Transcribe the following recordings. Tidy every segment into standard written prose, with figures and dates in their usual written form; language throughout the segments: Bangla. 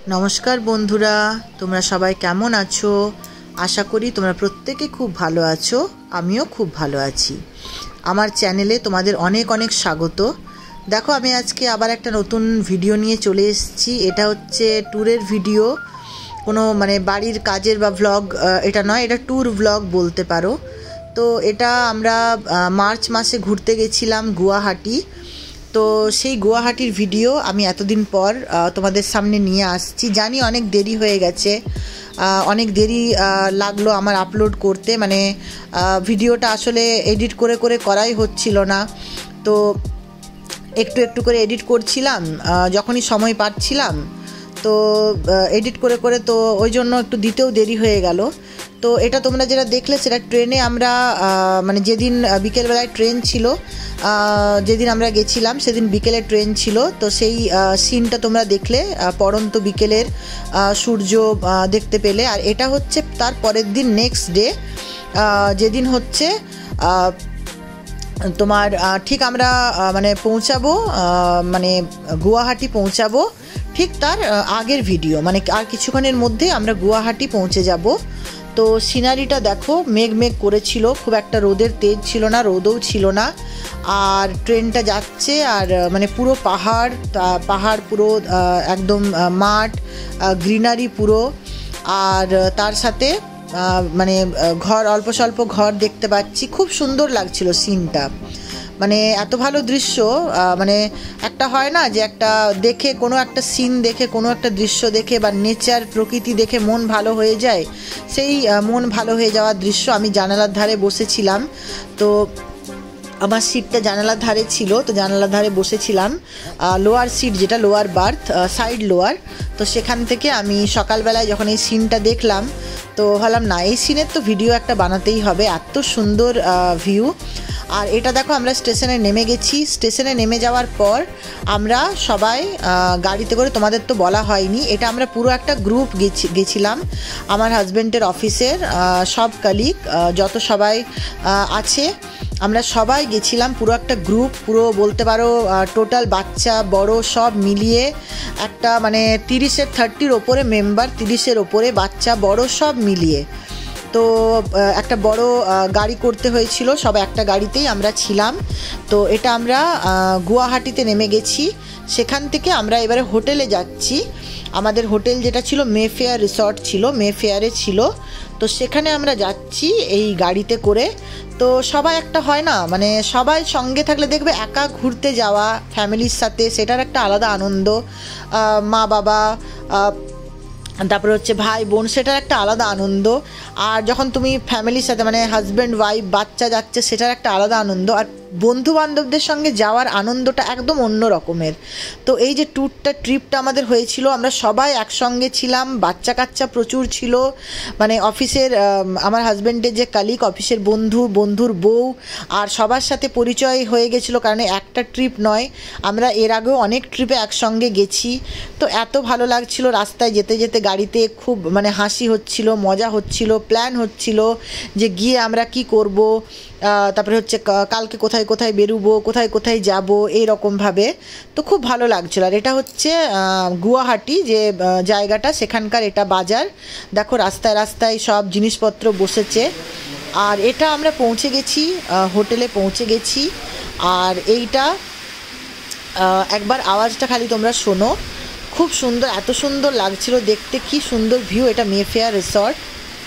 নমস্কার বন্ধুরা, তোমরা সবাই কেমন আছো? আশা করি তোমরা প্রত্যেকে খুব ভালো আছো। আমিও খুব ভালো আছি। আমার চ্যানেলে তোমাদের অনেক অনেক স্বাগত। দেখো, আমি আজকে আবার একটা নতুন ভিডিও নিয়ে চলে এসেছি। এটা হচ্ছে ট্যুরের ভিডিও, কোনো বাড়ির কাজের বা ভ্লগ এটা নয়, এটা ট্যুর ভ্লগ বলতে পারো। তো এটা আমরা মার্চ মাসে ঘুরতে গেছিলাম গুয়াহাটি। তো সেই গুয়াহাটির ভিডিও আমি এতদিন পর তোমাদের সামনে নিয়ে আসছি। জানি অনেক দেরি হয়ে গেছে, অনেক দেরি লাগলো আমার আপলোড করতে। ভিডিওটা আসলে এডিট করে করে করাই হচ্ছিল না। তো একটু একটু করে এডিট করছিলাম যখনই সময় পাচ্ছিলাম। তো এডিট করে করে তো ওই জন্য একটু দিতেও দেরি হয়ে গেল। তো এটা তোমরা যেটা দেখলে সেটা ট্রেনে আমরা যেদিন বিকেলবেলায় ট্রেন ছিল, যেদিন আমরা গেছিলাম সেদিন বিকেলে ট্রেন ছিল। তো সেই সিনটা তোমরা দেখলে, পড়ন্ত বিকেলের সূর্য দেখতে পেলে। আর এটা হচ্ছে তার পরের দিন, নেক্সট ডে, যেদিন হচ্ছে তোমার ঠিক আমরা পৌঁছাবো, গুয়াহাটি পৌঁছাবো। ঠিক তার আগের ভিডিও, আর কিছুক্ষণের মধ্যে আমরা গুয়াহাটি পৌঁছে যাব। তো সিনারিটা দেখো, মেঘ মেঘ করেছিল, খুব একটা রোদের তেজ ছিল না, রোদও ছিল না। আর ট্রেনটা যাচ্ছে, আর পুরো পাহাড় পুরো একদম মাঠ, গ্রিনারি পুরো। আর তার সাথে ঘর, অল্প স্বল্প ঘর দেখতে পাচ্ছি। খুব সুন্দর লাগছিল সিনটা। এত ভালো দৃশ্য। একটা হয় না যে একটা দেখে, কোনো একটা সিন দেখে, কোনো একটা দৃশ্য দেখে বা নেচার, প্রকৃতি দেখে মন ভালো হয়ে যায়। সেই মন ভালো হয়ে যাওয়ার দৃশ্য। আমি জানালার ধারে বসেছিলাম, তো আমার সিটটা জানালার ধারে ছিল। তো জানালার ধারে বসেছিলাম, লোয়ার সিট, যেটা লোয়ার বার্থ, সাইড লোয়ার। তো সেখান থেকে আমি সকালবেলায় যখন এই সিনটা দেখলাম, তো ভাবলাম না, এই সিনের তো ভিডিও একটা বানাতেই হবে, এত সুন্দর ভিউ। আর এটা দেখো, আমরা স্টেশনে নেমে গেছি। স্টেশনে নেমে যাওয়ার পর আমরা সবাই গাড়িতে করে, তোমাদের তো বলা হয়নি, এটা আমরা পুরো একটা গ্রুপ গেছিলাম। আমার হাজব্যান্ডের অফিসের সব কালিগ, যত সবাই আছে, আমরা সবাই গেছিলাম, পুরো একটা গ্রুপ। পুরো বলতে পারো টোটাল বাচ্চা বড় সব মিলিয়ে একটা 30-30 ওপরে মেম্বার, 30-এর ওপরে বাচ্চা বড় সব মিলিয়ে। তো একটা বড় গাড়ি করতে হয়েছিল, সব একটা গাড়িতেই আমরা ছিলাম। তো এটা আমরা গুয়াহাটিতে নেমে গেছি। সেখান থেকে আমরা এবারে হোটেলে যাচ্ছি। আমাদের হোটেল যেটা ছিল, মেফেয়ার রিসর্ট ছিল, মেফেয়ারে ছিল। তো সেখানে আমরা যাচ্ছি এই গাড়িতে করে। তো সবাই একটা হয় না, সবাই সঙ্গে থাকলে দেখবে, একা ঘুরতে যাওয়া ফ্যামিলির সাথে, সেটার একটা আলাদা আনন্দ। মা বাবা, তারপরে হচ্ছে ভাই বোন, সেটার একটা আলাদা আনন্দ। আর যখন তুমি ফ্যামিলির সাথে, হাজব্যান্ড ওয়াইফ বাচ্চা যাচ্ছে, সেটার একটা আলাদা আনন্দ। আর বন্ধু বান্ধবদের সঙ্গে যাওয়ার আনন্দটা একদম অন্য রকমের। তো এই যে ট্রিপটা আমাদের হয়েছিল, আমরা সবাই একসঙ্গে ছিলাম, বাচ্চা কাচ্চা প্রচুর ছিল। অফিসের আমার হাজব্যান্ডের যে কালিগ, অফিসের বন্ধুর বউ, আর সবার সাথে পরিচয় হয়ে গেছিলো। কারণ একটা ট্রিপ নয়, আমরা এর আগেও অনেক ট্রিপে একসঙ্গে গেছি। তো এত ভালো লাগছিল, রাস্তায় যেতে যেতে গাড়িতে খুব হাসি হচ্ছিল, মজা হচ্ছিল, প্ল্যান হচ্ছিল যে গিয়ে আমরা কি করব, তারপরে হচ্ছে কালকে কোথায় কোথায় বেরোবো, কোথায় কোথায় যাব, এই রকমভাবে। তো খুব ভালো লাগছিল। আর এটা হচ্ছে গুয়াহাটি যে জায়গাটা, সেখানকার এটা বাজার। দেখো, রাস্তায় রাস্তায় সব জিনিসপত্র বসেছে। আর এটা আমরা পৌঁছে গেছি, হোটেলে পৌঁছে গেছি। আর এইটা একবার আওয়াজটা খালি তোমরা শোনো, খুব সুন্দর, এত সুন্দর লাগছিল দেখতে, কি সুন্দর ভিউ। এটা মেফেয়ার রিসর্ট।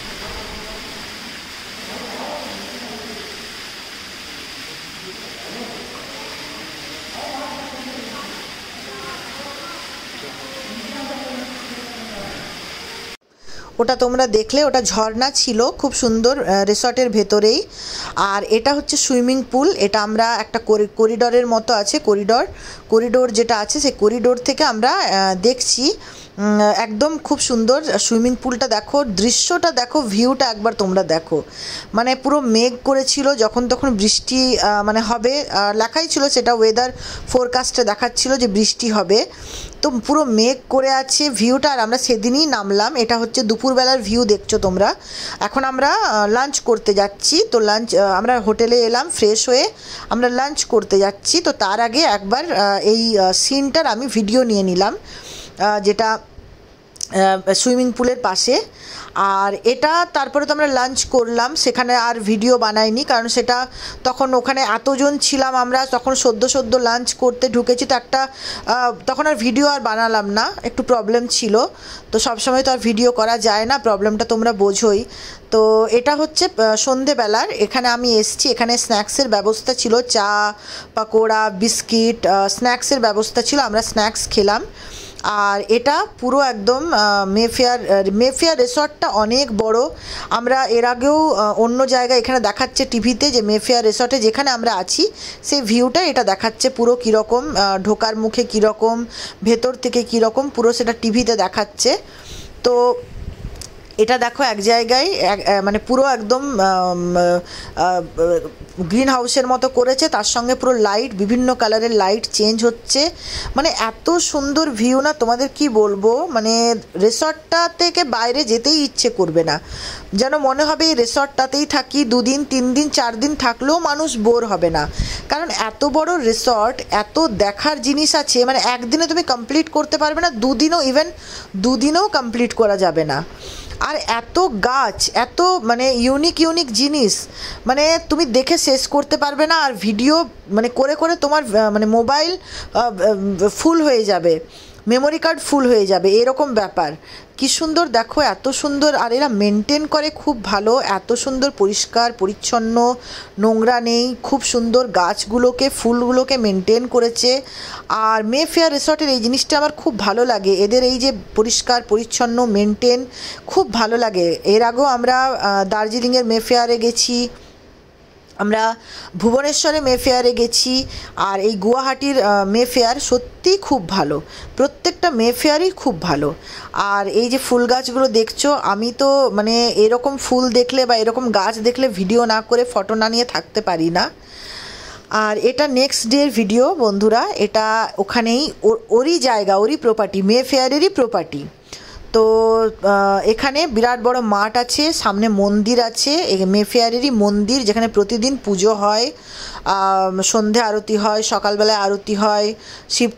ওটা তোমরা দেখলে, ওটা ঝর্ণা ছিল, খুব সুন্দর, রিসর্টের ভেতরেই। আর এটা হচ্ছে সুইমিং পুল। এটা আমরা একটা করিডোরের মতো আছে, করিডোর যেটা আছে, সেই করিডোর থেকে আমরা দেখছি। একদম খুব সুন্দর সুইমিং পুলটা। দেখো দৃশ্যটা, দেখো ভিউটা একবার তোমরা দেখো। পুরো মেঘ করেছিল, যখন তখন বৃষ্টি হবে, লেখাই ছিল সেটা, ওয়েদার ফোরকাস্টে দেখাচ্ছিল যে বৃষ্টি হবে। তো পুরো মেঘ করে আছে ভিউটা। আর আমরা সেদিনই নামলাম। এটা হচ্ছে দুপুরবেলার ভিউ, দেখছো তোমরা। এখন আমরা লাঞ্চ করতে যাচ্ছি। তো আমরা হোটেলে এলাম, ফ্রেশ হয়ে আমরা লাঞ্চ করতে যাচ্ছি। তো তার আগে একবার এই সিনটার আমি ভিডিও নিয়ে নিলাম, যেটা সুইমিং পুলের পাশে। আর এটা তারপরে তো আমরা লাঞ্চ করলাম, সেখানে আর ভিডিও বানাইনি, কারণ সেটা তখন ওখানে এতজন ছিলাম আমরা, তখন সদ্য লাঞ্চ করতে ঢুকেছি, তো একটা তখন আর ভিডিও আর বানালাম না, একটু প্রবলেম ছিল। তো সবসময় তো আর ভিডিও করা যায় না, প্রবলেমটা তোমরা বোঝোই। তো এটা হচ্ছে সন্ধেবেলার, এখানে আমি এসছি, এখানে স্ন্যাক্সের ব্যবস্থা ছিল, চা, পাকোড়া, বিস্কিট, স্ন্যাক্সের ব্যবস্থা ছিল, আমরা স্ন্যাক্স খেলাম। আর এটা পুরো একদম মেফেয়ার রিসর্টটা অনেক বড়। আমরা এর আগেও অন্য জায়গায় এখানে দেখাচ্ছে টিভিতে যে মেফেয়ার রিসর্টে যেখানে আমরা আছি সেই ভিউটা এটা দেখাচ্ছে পুরো কীরকম, ঢোকার মুখে কীরকম, ভেতর থেকে কীরকম, পুরো সেটা টিভিতে দেখাচ্ছে। তো এটা দেখো এক জায়গায় মানে পুরো একদম গ্রিন হাউসের মতো করেছে, তার সঙ্গে পুরো লাইট, বিভিন্ন কালারের লাইট চেঞ্জ হচ্ছে, মানে এত সুন্দর ভিউ না তোমাদের কি বলবো, মানে রিসর্টটা থেকে বাইরে যেতেই ইচ্ছে করবে না, যেন মনে হবে এই রিসর্টটাতেই থাকি, 2 দিন 3 দিন 4 দিন থাকলেও মানুষ বোর হবে না, কারণ এত বড় রিসর্ট, এত দেখার জিনিস আছে, মানে একদিনে তুমি কমপ্লিট করতে পারবে না, 2 দিনেও কমপ্লিট করা যাবে না। আর এত গাছ, এত মানে ইউনিক জিনিস, মানে তুমি দেখে শেষ করতে পারবে না, আর ভিডিও মানে করে করে তোমার মানে মোবাইল ফুল হয়ে যাবে, মেমোরি কার্ড ফুল হয়ে যাবে, এরকম ব্যাপার। কি সুন্দর দেখো, এত সুন্দর, আর এরা মেনটেন করে খুব ভালো, এত সুন্দর পরিষ্কার পরিচ্ছন্ন, নোংরা নেই, খুব সুন্দর গাছগুলোকে, ফুলগুলোকে মেনটেন করেছে। আর মেফেয়ার রিসর্টের এই জিনিসটা আমার খুব ভালো লাগে, এদের এই যে পরিষ্কার পরিচ্ছন্ন মেনটেন খুব ভালো লাগে। এর আগেও আমরা দার্জিলিংয়ের মেফেয়ারে গেছি, আমরা ভুবনেশ্বরে মেফেয়ারে গেছি, আর এই গুয়াহাটির মেফেয়ার সত্যিই খুব ভালো, প্রত্যেকটা মেফেয়ারই খুব ভালো। আর এই যে ফুল গাছগুলো দেখছো, আমি তো মানে এরকম ফুল দেখলে বা এরকম গাছ দেখলে ভিডিও না করে, ফটো না নিয়ে থাকতে পারি না। আর এটা নেক্সট ডের ভিডিও বন্ধুরা, এটা ওখানেই ওরই জায়গা, ওরই প্রপার্টি, মেফেয়ারেরই প্রপার্টি। তো এখানে বিরাট বড় মাঠ আছে, সামনে মন্দির আছে, মেফেয়ারেরই মন্দির, যেখানে প্রতিদিন পুজো হয়, সন্ধে আরতি হয়, সকালবেলায় আরতি হয়, শিব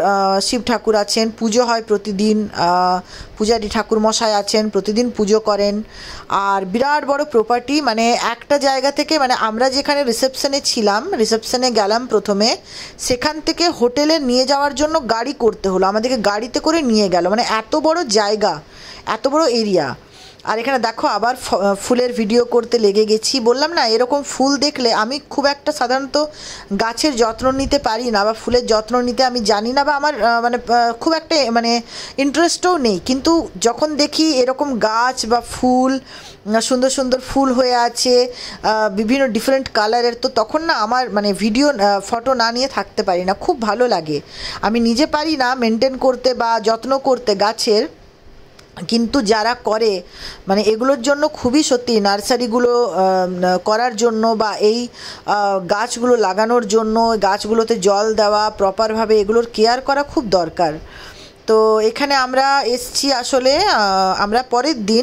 ঠাকুর আছেন, পুজো হয় প্রতিদিন, পূজারী ঠাকুর মশাই আছেন, প্রতিদিন পুজো করেন। আর বিরাট বড় প্রপার্টি, মানে একটা জায়গা থেকে, মানে আমরা যেখানে রিসেপশনে ছিলাম, রিসেপশনে গেলাম প্রথমে, সেখান থেকে হোটেলে নিয়ে যাওয়ার জন্য গাড়ি করতে হলো, আমাদেরকে গাড়িতে করে নিয়ে গেল, মানে এত বড় জায়গা, এত বড় এরিয়া। আর এখানে দেখো আবার ফুলের ভিডিও করতে লেগে গেছি, বললাম না এরকম ফুল দেখলে, আমি খুব একটা সাধারণত গাছের যত্ন নিতে পারি না, বা ফুলের যত্ন নিতে আমি জানি না, বা আমার মানে খুব একটা মানে ইন্টারেস্টও নেই, কিন্তু যখন দেখি এরকম গাছ বা ফুল, সুন্দর সুন্দর ফুল হয়ে আছে, বিভিন্ন ডিফারেন্ট কালারের, তো তখন না আমার মানে ভিডিও ফটো না নিয়ে থাকতে পারি না, খুব ভালো লাগে। আমি নিজে পারি না মেনটেন করতে বা যত্ন করতে গাছের, কিন্তু যারা করে মানে এগুলোর জন্য খুবই সত্যি, নার্সারিগুলো করার জন্য বা এই গাছগুলো লাগানোর জন্য, গাছগুলোতে জল দেওয়া প্রপারভাবে, এগুলোর কেয়ার করা খুব দরকার। তো এখানে আমরা এসছি আসলে, আমরা পরের দিন,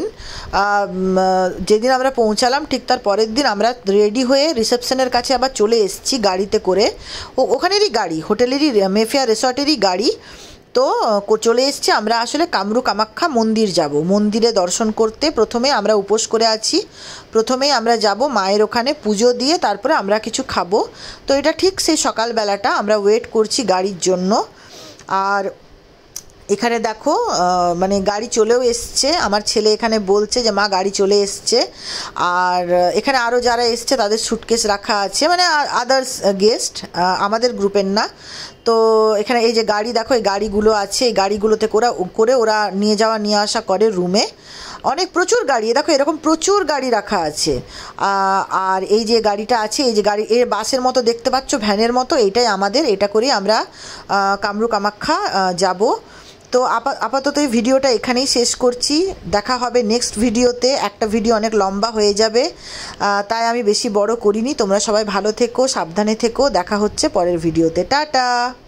যেদিন আমরা পৌঁছালাম ঠিক তার পরের দিন আমরা রেডি হয়ে রিসেপশনের কাছে আবার চলে এসছি গাড়িতে করে, ওখানেরই গাড়ি, হোটেলেরই, মেফেয়ার রিসর্টেরই গাড়ি। তো চলে এসছি আমরা আসলে কামরূপ কামাখ্যা মন্দির যাব, মন্দিরে দর্শন করতে। প্রথমে আমরা উপোস করে আছি, প্রথমেই আমরা যাব মায়ের ওখানে পুজো দিয়ে, তারপরে আমরা কিছু খাবো। তো এটা ঠিক সেই সকালবেলাটা, আমরা ওয়েট করছি গাড়ির জন্য। আর এখানে দেখো মানে গাড়ি চলেও এসছে, আমার ছেলে এখানে বলছে যে মা গাড়ি চলে এসছে। আর এখানে আরও যারা এসছে তাদের সুটকেস রাখা আছে, মানে আদার্স গেস্ট, আমাদের গ্রুপের না। তো এখানে এই যে গাড়ি দেখো, এই গাড়িগুলো আছে, এই গাড়িগুলোতে করে ওরা নিয়ে যাওয়া নিয়ে আসা করে রুমে। অনেক প্রচুর গাড়ি, দেখো এরকম প্রচুর গাড়ি রাখা আছে। আর এই যে গাড়িটা আছে, এই যে গাড়ি, এর বাসের মতো দেখতে পাচ্ছ, ভ্যানের মতো, এইটাই আমাদের, এটা করেই আমরা কামরূপ কামাখ্যা যাব। তো আপাতত এই ভিডিওটা এখানেই শেষ করছি, দেখা হবে নেক্সট ভিডিওতে। একটা ভিডিও অনেক লম্বা হয়ে যাবে, তাই আমি বেশি বড় করিনি। তোমরা সবাই ভালো থেকো, সাবধানে থেকো, দেখা হচ্ছে পরের ভিডিওতে, টাটা।